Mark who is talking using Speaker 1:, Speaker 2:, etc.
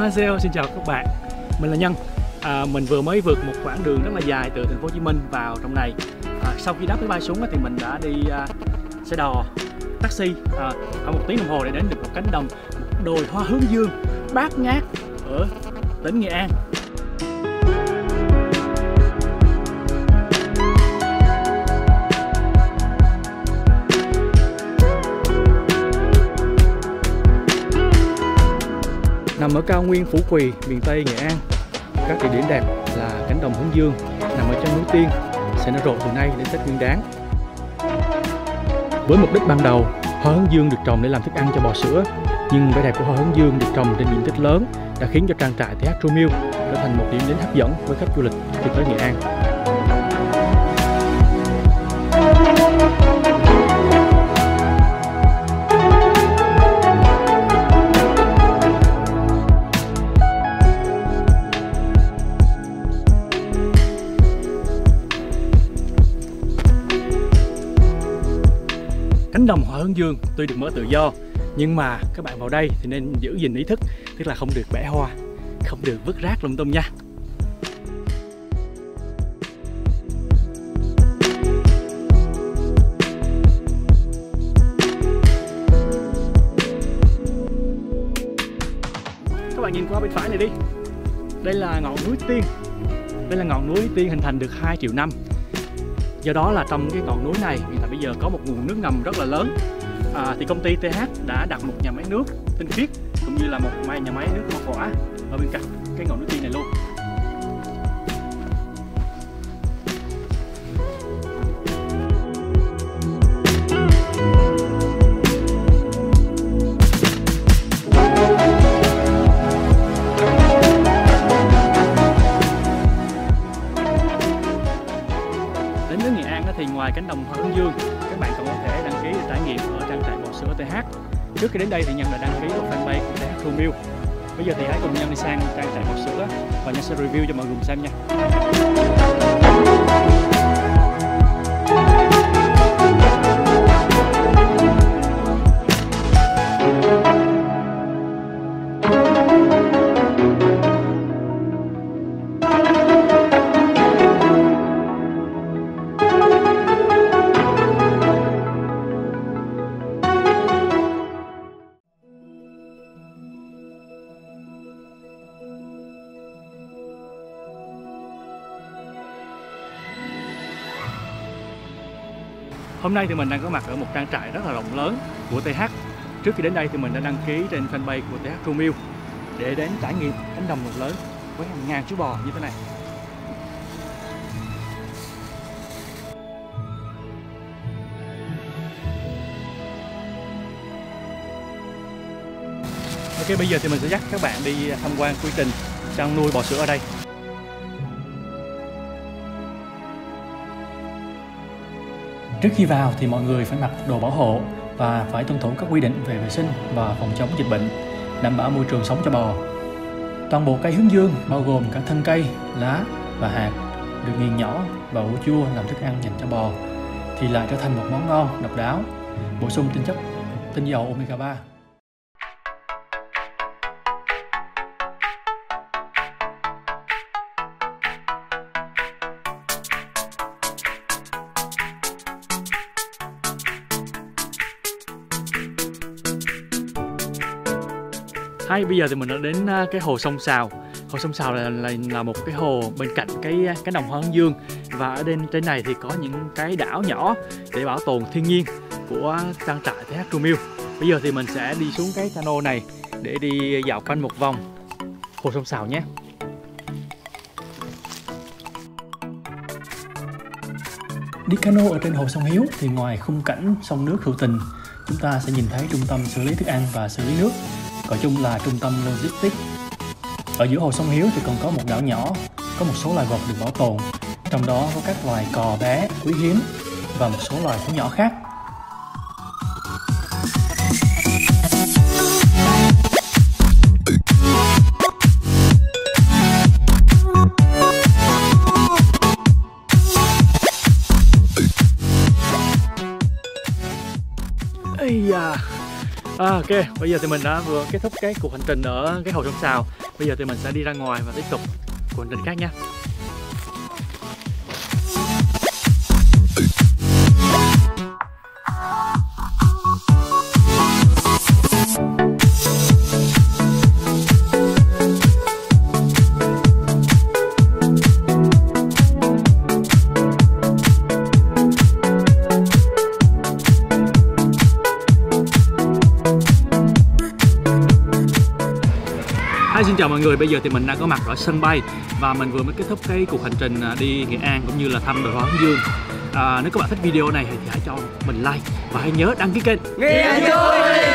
Speaker 1: Annyeonghaseyo, xin chào các bạn. Mình là Nhân. Mình vừa mới vượt một quãng đường rất là dài từ thành phố Hồ Chí Minh vào trong này. Sau khi đáp máy bay xuống thì mình đã đi xe đò, taxi khoảng 1 tiếng đồng hồ để đến được một cánh đồng, một đồi hoa hướng dương bát ngát ở tỉnh Nghệ An. Nằm ở cao nguyên Phủ Quỳ, miền Tây Nghệ An, các địa điểm đẹp là cánh đồng hướng dương nằm ở trong núi Tiên sẽ nở rộ từ nay đến Tết Nguyên Đán. Với mục đích ban đầu, hoa hướng dương được trồng để làm thức ăn cho bò sữa, nhưng vẻ đẹp của hoa hướng dương được trồng trên diện tích lớn đã khiến cho trang trại TH True Milk trở thành một điểm đến hấp dẫn với khách du lịch khi tới Nghệ An. Cánh đồng hoa hướng dương tuy được mở tự do, nhưng mà các bạn vào đây thì nên giữ gìn ý thức, tức là không được bẻ hoa, không được vứt rác lung tung nha. Các bạn nhìn qua bên phải này đi. Đây là ngọn núi Tiên. Đây là ngọn núi Tiên hình thành được 2 triệu năm. Do đó là trong cái ngọn núi này hiện tại bây giờ có một nguồn nước ngầm rất là lớn. Thì công ty TH đã đặt một nhà máy nước tinh khiết cũng như là một nhà máy nước hoa quả ở bên cạnh cái ngọn núi Tiên này luôn. Đến với Nghệ An thì ngoài cánh đồng hoa hướng dương, các bạn còn có thể đăng ký trải nghiệm ở trang trại bò sữa TH. Trước khi đến đây thì Nhân đã đăng ký ở fanpage của TH True Milk. Bây giờ thì hãy cùng Nhân đi sang trang trại bò sữa và Nhân sẽ review cho mọi người cùng xem nha. Hôm nay thì mình đang có mặt ở một trang trại rất là rộng lớn của TH. Trước khi đến đây thì mình đã đăng ký trên fanpage của TH True Milk để đến trải nghiệm cánh đồng rộng lớn với hàng ngàn chú bò như thế này. Ok, bây giờ thì mình sẽ dắt các bạn đi tham quan quy trình chăn nuôi bò sữa ở đây. Trước khi vào thì mọi người phải mặc đồ bảo hộ và phải tuân thủ các quy định về vệ sinh và phòng chống dịch bệnh, đảm bảo môi trường sống cho bò. Toàn bộ cây hướng dương bao gồm cả thân cây, lá và hạt được nghiền nhỏ và ủ chua làm thức ăn dành cho bò thì lại trở thành một món ngon độc đáo, bổ sung tinh dầu omega 3. Bây giờ thì mình đã đến cái hồ sông Sào. Hồ sông Sào là một cái hồ bên cạnh cái đồng hoa hướng dương, và ở trên này thì có những cái đảo nhỏ để bảo tồn thiên nhiên của trang trại TH True Milk. Bây giờ thì mình sẽ đi xuống cái cano này để đi dạo quanh một vòng hồ sông Sào nhé. Đi cano ở trên hồ sông Hiếu thì ngoài khung cảnh sông nước hữu tình, chúng ta sẽ nhìn thấy trung tâm xử lý thức ăn và xử lý nước, gọi chung là trung tâm logistics. Ở giữa hồ sông Hiếu thì còn có một đảo nhỏ, có một số loài vật được bảo tồn, trong đó có các loài cò bé quý hiếm và một số loài thú nhỏ khác. Ây da, Ok, bây giờ thì mình đã vừa kết thúc cái cuộc hành trình ở cái hồ Sông Sào. Bây giờ thì mình sẽ đi ra ngoài và tiếp tục cuộc hành trình khác nha. Xin chào mọi người, bây giờ thì mình đang có mặt ở sân bay và mình vừa mới kết thúc cái cuộc hành trình đi Nghệ An cũng như là thăm đồi hoa hướng dương. Nếu các bạn thích video này thì hãy cho mình like và hãy nhớ đăng ký kênh.
Speaker 2: Nghệ An Chơi.